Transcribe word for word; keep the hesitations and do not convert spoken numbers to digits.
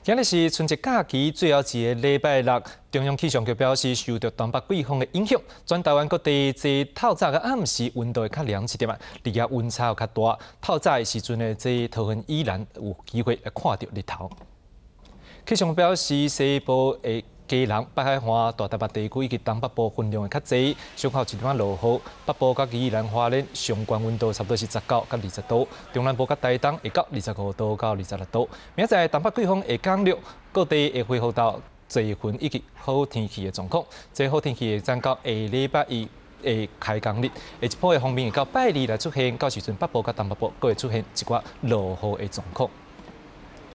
今日是春节假期最后一个礼拜六，中央气象局表示，受到东北季风的影响，全台湾各地在透早甲暗时温度会较凉一点啊，日夜温差有较大。透早的时阵呢，这桃园依然有机会会看到日头。气象局表示，西部的基隆、北海岸、大台北地区以及东北部分量会较济，上午一点仔落雨。北部甲宜兰花莲上悬温度差不多是十九到二十度，中南部甲台东会到二十五度到二十六度。明仔载东北季风会降弱，各地会恢复到多云以及好天气的状况。这好天气会展到下礼拜一的开工日，下一波的方面会到拜二来出现，到时阵北部甲东北部阁会出现一寡落雨的状况。